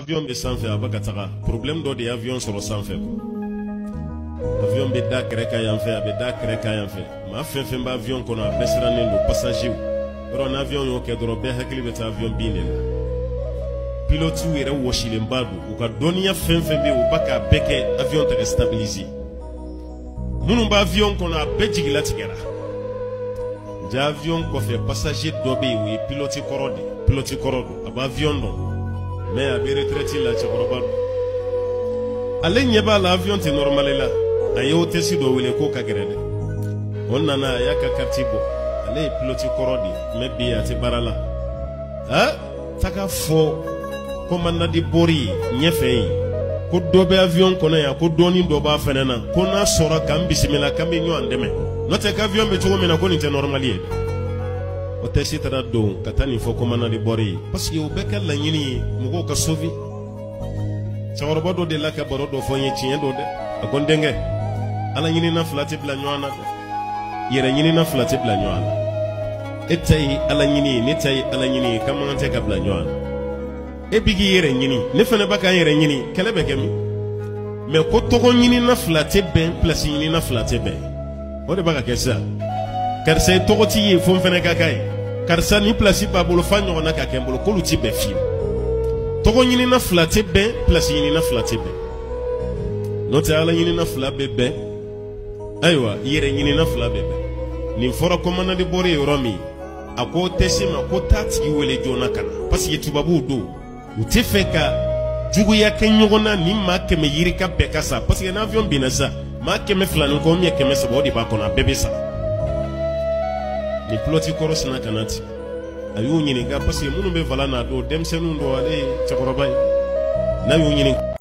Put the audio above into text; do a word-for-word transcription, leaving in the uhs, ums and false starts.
avion be sanfɛ a bɛ ka taga problème dɔ de ye avion sɔrɔ sanfɛ avion bɛ da kɛrɛ kan yan fɛ a bɛ da kɛrɛ kan yan fɛ maa fɛn fɛn bɛ avion kɔnɔ a bɛɛ sirannen don passager yɔrɔ ni avion y'o kɛ dɔrɔn bɛɛ hakili bɛ taa avion bin de la pilote yɛrɛ wɔsilenba don u ka dɔnniya fɛn fɛn bɛ yen u ba k'a bɛɛ kɛ avion tɛ ka stabiliser minnu bɛ avion kɔnɔ a bɛɛ jigilatigɛra ja avion kɔfɛ passager dɔ bɛ yen o ye pilote kɔrɔ de pilote kɔrɔ don a bɛ avion dɔn mais a bɛ retraite la cɛkɔrɔba don ale ɲɛ b'a la avion tɛ normal la a ye hôtesse dɔ wele k'o ka gɛrɛ dɛ o nana a y'a ka carte bɔ ale ye pilote kɔrɔ de mais bi a tɛ baara la ah taga fɔ commandant de bord ye ɲɛfɛ yen ko dɔ bɛ avion kɔnɔ yan ko dɔɔni dɔ b'a fɛnɛ na ko n'a sɔrɔ k'an bisimila k'an bɛ ɲɔgɔn dɛmɛ n'o tɛ k'avion bɛ cogo min na ko nin tɛ normal ye hôtesse taara don ka taa nin fɔ commandant de bord ye parce que o bɛɛ kɛ laɲini ye mɔgɔw ka sauver cɛkɔrɔba dɔ de la ka baro dɔ fɔ n ye tiɲɛ don dɛ a ko n denkɛ ala ɲinina fila tɛ bila ɲɔgɔn na dɛ yɛrɛ ɲinina fila tɛ bila ɲɔgɔn na e ta ye ala ɲini ye ne ta ye ala ɲini ye ka man tɛ ka bila ɲɔgɔn na e bi k'i yɛrɛ ɲini ne fana b'a k'an yɛrɛ ɲini kɛlɛ bɛ kɛ min mais ko tɔgɔ ɲinina fila tɛ bɛn place ɲinina fila tɛ bɛn o de b'a ka kɛ sisan karisa ye tɔgɔtigi ye fo n fana ka k'a ye karisa ni place b'a bolo fa ɲɔgɔn na ka kɛ n bolo k'olu tɛ bɛn fiyewu tɔgɔ ɲinina fila tɛ bɛn place ɲinina fila tɛ bɛn n'o tɛ ala ɲinina fila bɛ bɛn ayiwa yɛrɛ ɲinina fila bɛ bɛn nin fɔra commandant de bord ye yɔrɔ min a ko hôtesse ma ko taa tigi wele joona ka na parce que tubabuw don u tɛ fɛ ka juguya kɛ ɲɔgɔn na ni maa kɛmɛ yirika bɛɛ ka sa parce que n'avion binna sa maa kɛmɛ fila ni kɔ ou bien kɛmɛ saba o de b'a kɔnɔ a bɛɛ bɛ sa ni pilote kɔrɔ sina ka na ten a y'u ɲininka parce que minnu bɛ volant na don denmisɛnninw don ale ye cɛkɔrɔba ye n'a y'u ɲininka